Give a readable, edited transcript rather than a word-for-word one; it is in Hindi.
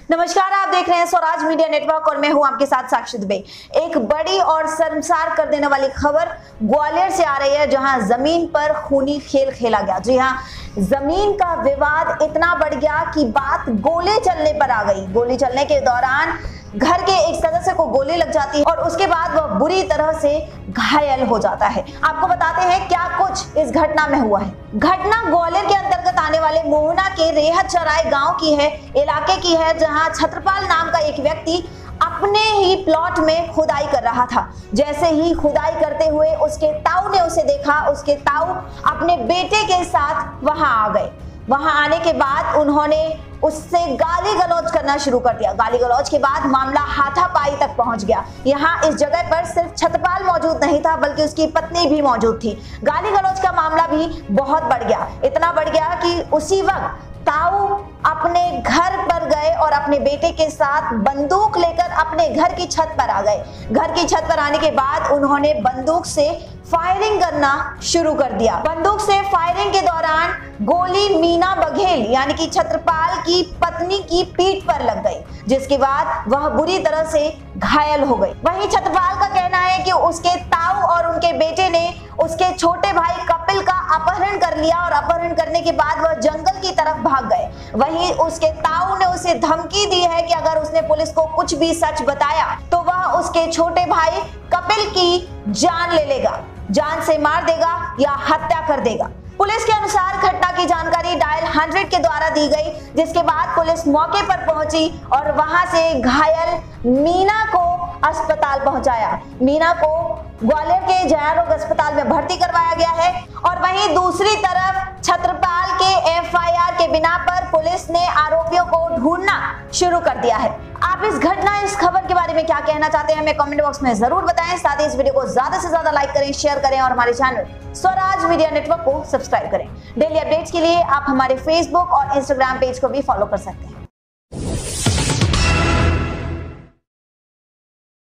नमस्कार, आप देख रहे हैं स्वराज मीडिया नेटवर्क और मैं हूं आपके साथ साक्षी दुबे। एक बड़ी और शर्मसार कर देने वाली खबर ग्वालियर से आ रही है, जहां जमीन पर खूनी खेल खेला गया। जी हां, जमीन का विवाद इतना बढ़ गया कि बात गोले चलने पर आ गई। गोली चलने के दौरान घर के एक सदस्य को गोली लग जाती है और उसके बाद वह बुरी तरह से घायल हो जाता है। आपको बताते हैं क्या कुछ इस घटना में हुआ है। घटना ग्वालियर के अंतर्गत आने वाले मोहना के रेहत चराय गांव की है, इलाके की है, जहां छत्रपाल नाम का एक व्यक्ति अपने ही प्लॉट में खुदाई कर रहा था। जैसे ही खुदाई करते हुए उसके ताऊ ने उसे देखा, उसके ताऊ अपने बेटे के साथ वहां आ गए। वहां आने के बाद उन्होंने उससे गाली गलौज करना शुरू कर दिया। गाली गलौज के बाद मामला हाथापाई तक पहुंच गया। यहाँ इस जगह पर सिर्फ छत्रपाल मौजूद नहीं था, बल्कि उसकी पत्नी भी मौजूद थी। गाली गलौज का मामला भी बहुत बढ़ गया, इतना बढ़ गया कि उसी वक्त ताऊ अपने घर पर गए और अपने बेटे के साथ बंदूक लेकर अपने घर की छत पर आ गए। घर की छत पर आने के बाद उन्होंने बंदूक से फायरिंग करना शुरू कर दिया। बंदूक से फायरिंग के दौरान गोली मीना बघेल यानी कि छत्रपाल की पत्नी की पीठ पर लग गई, जिसके बाद वह बुरी तरह से घायल हो गई। वहीं छत्रपाल का कहना है कि उसके ताऊ और उनके बेटे ने उसके छोटे भाई कपिल का अपहरण कर लिया और अपहरण करने के बाद वह जंगल की तरफ भाग गए। वहीं उसके ताऊ ने उसे धमकी दी है कि अगर उसने पुलिस को कुछ भी सच बताया तो वह उसके छोटे भाई कपिल की जान ले लेगा, जान से मार देगा या हत्या कर देगा। पुलिस के अनुसार घटना की जानकारी डायल 100 के द्वारा दी गई, जिसके बाद पुलिस मौके पर पहुंची और वहां से घायल मीना को अस्पताल पहुंचाया। मीना को ग्वालियर के जयारोग अस्पताल में भर्ती करवाया गया है और वहीं दूसरी तरफ छत्रपाल के एफआईआर के बिना पर पुलिस ने आरोपियों को ढूंढना शुरू कर दिया है। आप इस घटना, इस खबर के बारे में क्या कहना चाहते हैं, हमें कमेंट बॉक्स में जरूर बताएं। साथ ही इस वीडियो को ज्यादा से ज्यादा लाइक करें, शेयर करें और हमारे चैनल स्वराज मीडिया नेटवर्क को सब्सक्राइब करें। डेली अपडेट्स के लिए आप हमारे फेसबुक और इंस्टाग्राम पेज को भी फॉलो कर सकते हैं।